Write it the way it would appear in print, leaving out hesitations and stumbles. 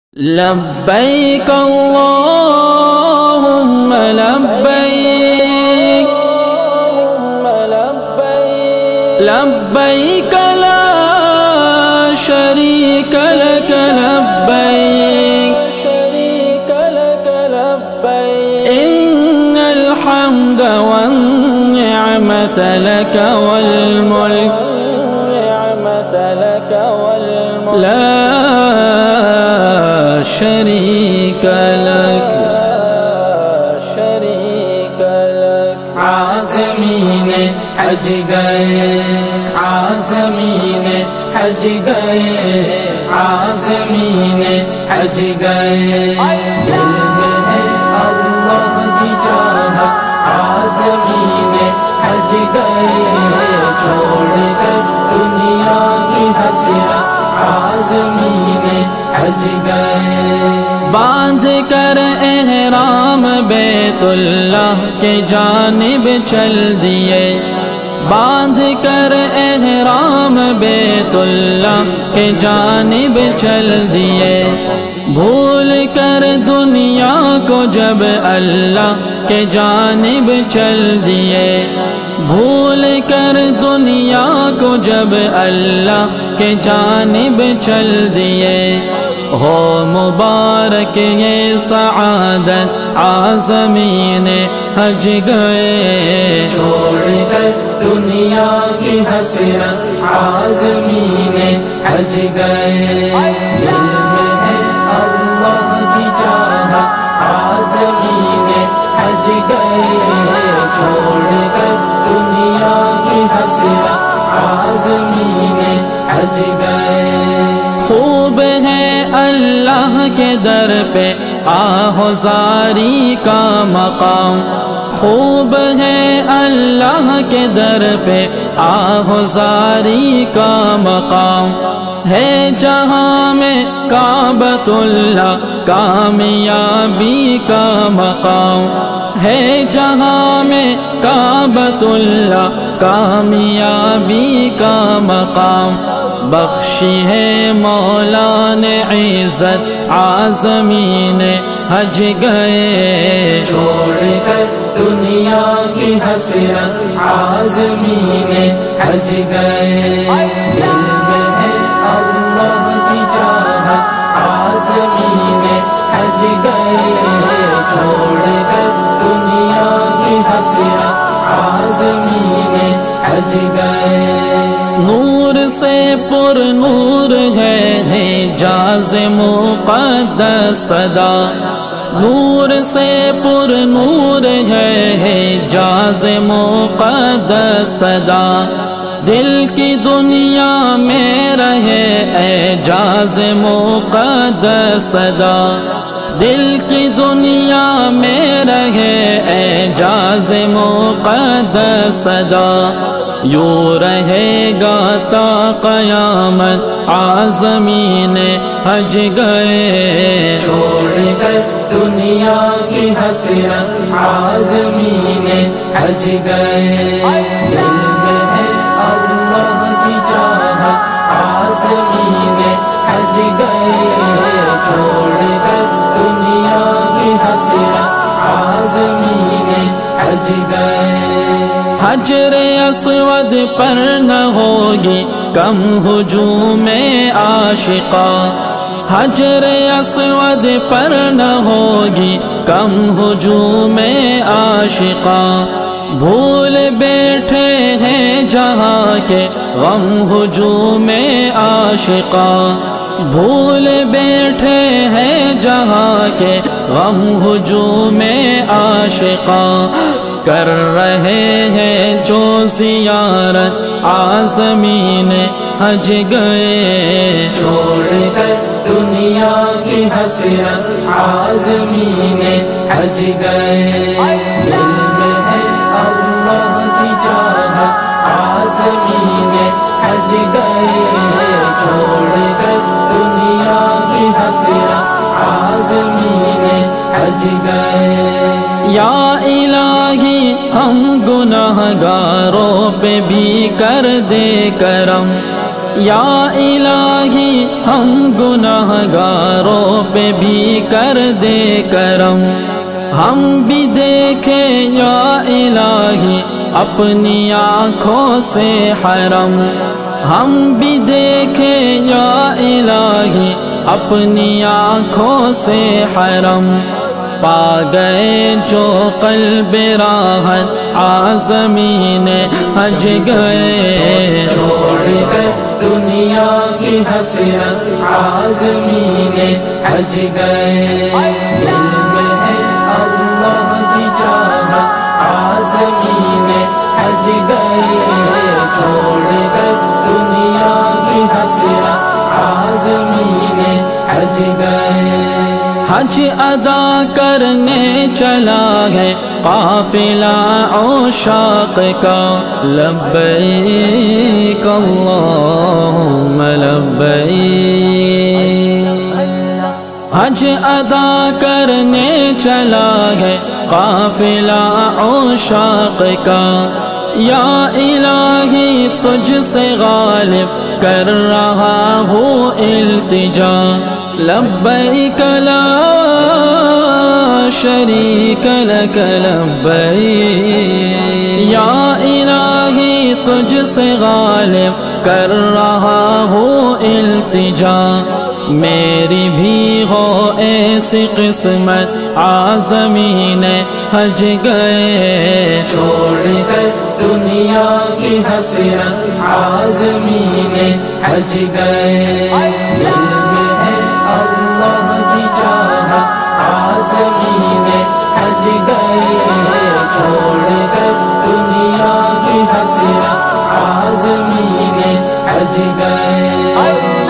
لبیک اللہم لبیک لبیک لا شریک لک لبیک ان الحمد والنعمت لک والملک لا شریک لک عازمین حج گئے عازمین حج گئے عازمین حج گئے دل میں ہے اللہ کی چاہت عازمین حج گئے چھوڑ کر دنیا کی حسرت عازمین حج گئے باندھ کر احرام بیت اللہ کے جانب چل دیے باندھ کر احرام بیت اللہ کے جانب چل دیے بھول کر دنیا کو جب اللہ کے جانب چل دیے بھول کر دنیا کو جب اللہ کے جانب چل دیے ہو مبارک یہ سعادت عازمین حج گئے چھوڑ کر دنیا کی حسرت عازمین حج گئے دل میں ہے اللہ کی چاہت عازمین حج گئے چھوڑ کر دنیا کی حسرت عازمین حج گئے خوب ہے اللہ کے در پہ آہوزاری کا مقام خوب ہے اللہ کے در پہ آہوزاری کا مقام ہے جہاں میں کعبۃ اللہ کامیابی کا مقام ہے جہاں میں کعبۃ اللہ کامیابی کا مقام بخشی ہے مولا نے عزت عازمین حج گئے چھوڑ کر دنیا کی حسرت عازمین حج گئے دل میں ہے اللہ کی چاہت عازمین حج گئے چھوڑ کر دنیا کی حسرت عازمین حج گئے نور سے پر نور ہے حجاز مقدس صدا نور سے پر نور ہے حجاز مقدس صدا دل کی دنیا میں رہے اعجاز مقدس صدا دل کی دنیا میں رہے اعجاز مقدس صدا یوں رہے گا تا قیامت عازمین حج گئے چھوڑ کر دنیا کی حسرت عازمین حج گئے دل میں ہے اللہ کی چاہت عازمین حج گئے چھوڑ کر دنیا کی حسرت عازمین حج گئے حجر اسود پر نہ ہوگی کم ہجوم عاشقاں حجر اسود پر نہ ہوگی کم ہجوم عاشقاں بھول بیٹھے ہیں جہاں کے غم ہجوم عاشقاں بھول بیٹھے ہیں جہاں کے غم ہجوم عاشقاں کر رہے ہیں جو زیارت عازمین حج گئے چھوڑ کر دنیا کی حسرت عازمین حج گئے دل میں ہے اللہ کی چاہت عازمین حج گئے چھوڑ کر دنیا کی حسرت عازمین حج گئے یا الہی ہم گناہ گاروں پہ بھی کر دے کرم یا الہی ہم گناہگاروں پہ بھی کر دے کرم، ہم بھی دیکھیں یا الہی اپنی آنکھوں سے حرم، ہم بھی دیکھیں یا الہی اپنی آنکھوں سے حرم، پا گئے جو قلب راحت عازمین حج گئے، چھوڑ کر دنیا کی حسرت عازمین حج گئے، دل میں ہے اللہ کی چاہت عازمین حج گئے، چھوڑ کر دنیا کی حسرت عازمین حج گئے، حج ادا کرنے چلا ہے قافلہ عشاق کا، لبیک اللہم لبیک، حج ادا کرنے چلا ہے قافلہ عشاق کا، یا الہی تجھ سے غالب کر رہا ہوں التجا، لبیک لا شریک لک لبیک، یا الہی تجھ سے غالب کر رہا ہوں التجا، میری بھی ہو ایسی قسمت عازمین حج گئے، چھوڑ کر دنیا کی حسرت عازمین حج گئے، دل میں ہے اللہ کی چاہت عازمین حج گئے، چھوڑ کر دنیا کی حسرت عازمین حج گئے۔